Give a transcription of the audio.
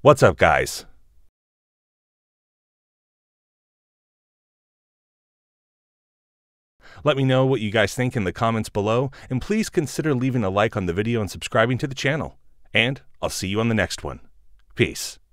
What's up, guys? Let me know what you guys think in the comments below, and please consider leaving a like on the video and subscribing to the channel. And I'll see you on the next one. Peace.